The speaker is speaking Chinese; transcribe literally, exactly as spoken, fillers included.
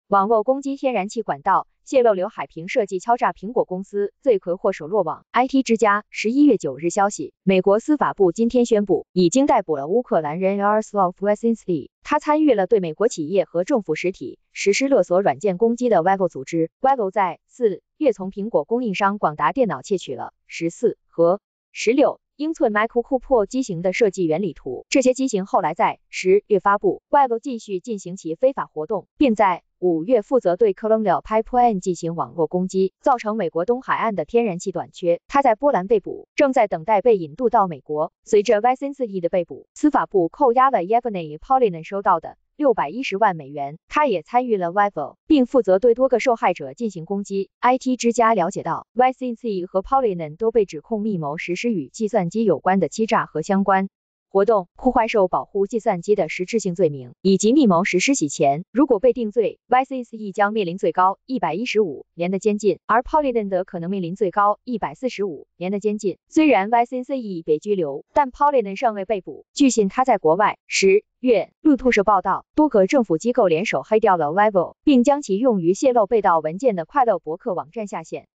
网络攻击天然气管道，泄露刘海屏设计敲诈苹果公司，罪魁祸首落网。I T 之家十一月九日消息，美国司法部今天宣布，已经逮捕了乌克兰人 Yaroslav Wyszynski，他参与了对美国企业和政府实体实施勒索软件攻击的 Weevil 组织。Weevil 在四月从苹果供应商广达电脑窃取了十四和十六英寸 Micro Cooper 机型的设计原理图，这些机型后来在十月发布。Weevil 继续进行其非法活动，并在五月负责对 Colonial Pipeline 进行网络攻击，造成美国东海岸的天然气短缺。他在波兰被捕，正在等待被引渡到美国。随着 Wyszynski 的被捕，司法部扣押了 Yevgeny Polinin 收到的六百一十万美元，他也参与了 Weevil， 并负责对多个受害者进行攻击。I T 之家了解到 ，Wyszynski 和 Polinin 都被指控密谋实施与计算机有关的欺诈和相关活动，破坏受保护计算机的实质性罪名，以及密谋实施洗钱。如果被定罪 ，Wyszynski 将面临最高一百一十五年的监禁，而 Polinin 则可能面临最高一百四十五年的监禁。虽然 Wyszynski 被拘留，但 Polinin 尚未被捕。据信他在国外。十月，路透社报道，多个政府机构联手黑掉了 Weevil， 并将其用于泄露被盗文件的快乐博客网站下线。